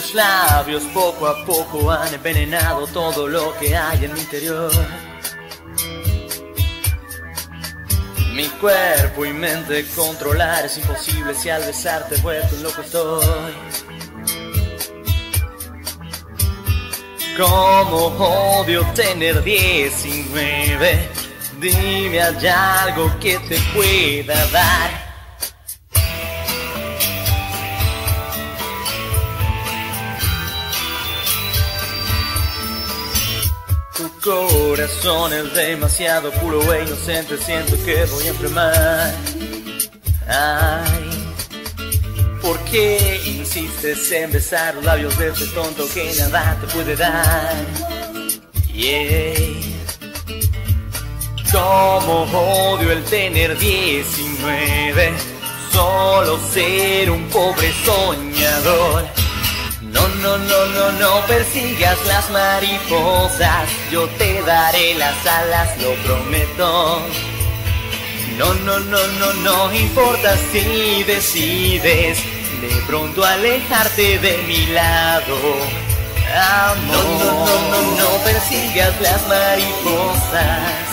Tus labios poco a poco han envenenado todo lo que hay en mi interior. Mi cuerpo y mente controlar es imposible si al besarte vuelto un loco estoy. Como odio tener 19. Dime, ¿hay algo que te pueda dar? Tu corazón es demasiado puro e inocente, siento que voy a enfermar. Ay, ¿por qué insistes en besar los labios de este tonto que nada te puede dar? Yeah. Como odio el tener 19, solo ser un pobre soñador. No, no, no, no, no persigas las mariposas, yo te daré las alas, lo prometo. No, no, no, no, no importa si decides de pronto alejarte de mi lado. Amor. No, no, no, no, no persigas las mariposas,